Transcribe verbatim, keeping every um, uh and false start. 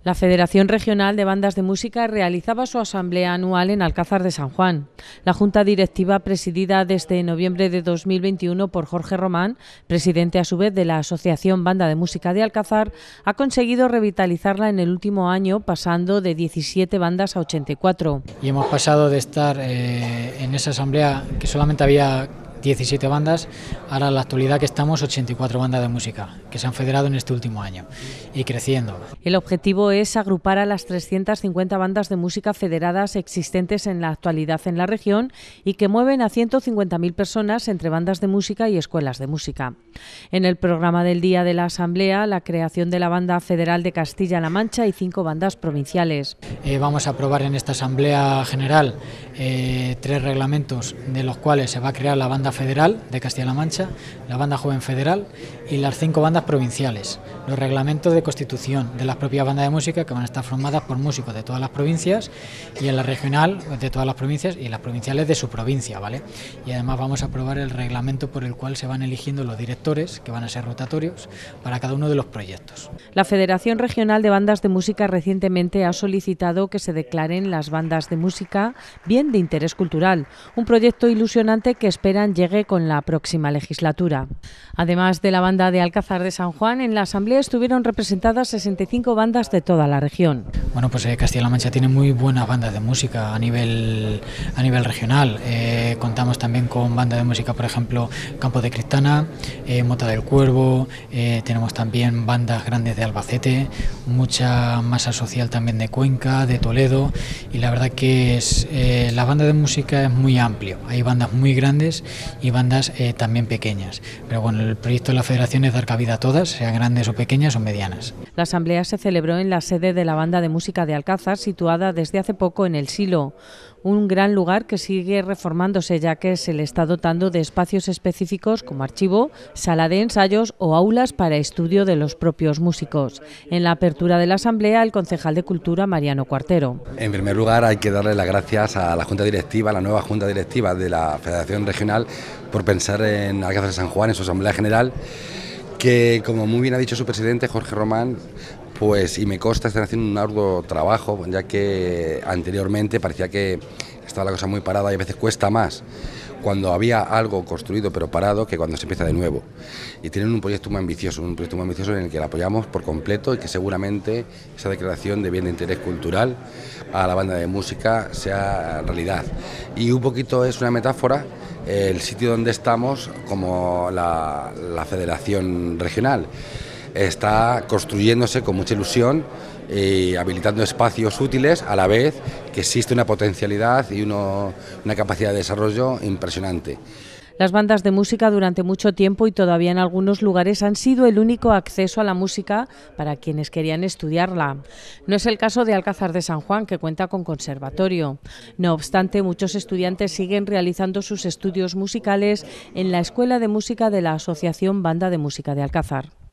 La Federación Regional de Bandas de Música realizaba su asamblea anual en Alcázar de San Juan. La Junta Directiva, presidida desde noviembre de dos mil veintiuno por Jorge Román, presidente a su vez de la Asociación Banda de Música de Alcázar, ha conseguido revitalizarla en el último año, pasando de diecisiete bandas a ochenta y cuatro. Y hemos pasado de estar eh, en esa asamblea que solamente había diecisiete bandas, ahora en la actualidad que estamos ochenta y cuatro bandas de música que se han federado en este último año y creciendo. El objetivo es agrupar a las trescientas cincuenta bandas de música federadas existentes en la actualidad en la región y que mueven a ciento cincuenta mil personas entre bandas de música y escuelas de música. En el programa del día de la asamblea, la creación de la Banda Federal de Castilla-La Mancha y cinco bandas provinciales. Eh, vamos a aprobar en esta asamblea general eh, tres reglamentos, de los cuales se va a crear la Banda Federal de Castilla-La Mancha, la Banda Joven Federal y las cinco bandas provinciales. Los reglamentos de constitución de las propias bandas de música, que van a estar formadas por músicos de todas las provincias, y en la regional de todas las provincias y las provinciales de su provincia, ¿vale? Y además vamos a aprobar el reglamento por el cual se van eligiendo los directores, que van a ser rotatorios, para cada uno de los proyectos. La Federación Regional de Bandas de Música recientemente ha solicitado que se declaren las bandas de música bien de interés cultural, un proyecto ilusionante que esperan llegue con la próxima legislatura. Además de la banda de Alcázar de San Juan, en la asamblea estuvieron representadas sesenta y cinco bandas de toda la región. Bueno, pues eh, Castilla-La Mancha tiene muy buenas bandas de música a nivel, a nivel regional. Eh, contamos también con bandas de música, por ejemplo, Campo de Cristana, eh, Mota del Cuervo, eh, tenemos también bandas grandes de Albacete, mucha masa social también de Cuenca, de Toledo, y la verdad que es, eh, la banda de música es muy amplio. Hay bandas muy grandes y bandas eh, también pequeñas, pero bueno, el proyecto de la Federación es dar cabida a todas, sean grandes o pequeñas o medianas. La asamblea se celebró en la sede de la Banda de Música de Alcázar, situada desde hace poco en el Silo, un gran lugar que sigue reformándose, ya que se le está dotando de espacios específicos como archivo, sala de ensayos o aulas para estudio de los propios músicos. En la apertura de la asamblea, el concejal de Cultura, Mariano Cuartero. En primer lugar, hay que darle las gracias a la Junta Directiva, a la nueva Junta Directiva de la Federación Regional, por pensar en Alcázar de San Juan, en su asamblea general, que, como muy bien ha dicho su presidente, Jorge Román, pues, y me consta, están haciendo un arduo trabajo, ya que anteriormente parecía que estaba la cosa muy parada y a veces cuesta más cuando había algo construido pero parado que cuando se empieza de nuevo. Y tienen un proyecto muy ambicioso, un proyecto muy ambicioso en el que la apoyamos por completo y que seguramente esa declaración de bien de interés cultural a la banda de música sea realidad. Y un poquito es una metáfora el sitio donde estamos como la, la Federación Regional. Está construyéndose con mucha ilusión y habilitando espacios útiles, a la vez que existe una potencialidad y uno, una capacidad de desarrollo impresionante. Las bandas de música durante mucho tiempo y todavía en algunos lugares han sido el único acceso a la música para quienes querían estudiarla. No es el caso de Alcázar de San Juan, que cuenta con conservatorio. No obstante, muchos estudiantes siguen realizando sus estudios musicales en la Escuela de Música de la Asociación Banda de Música de Alcázar.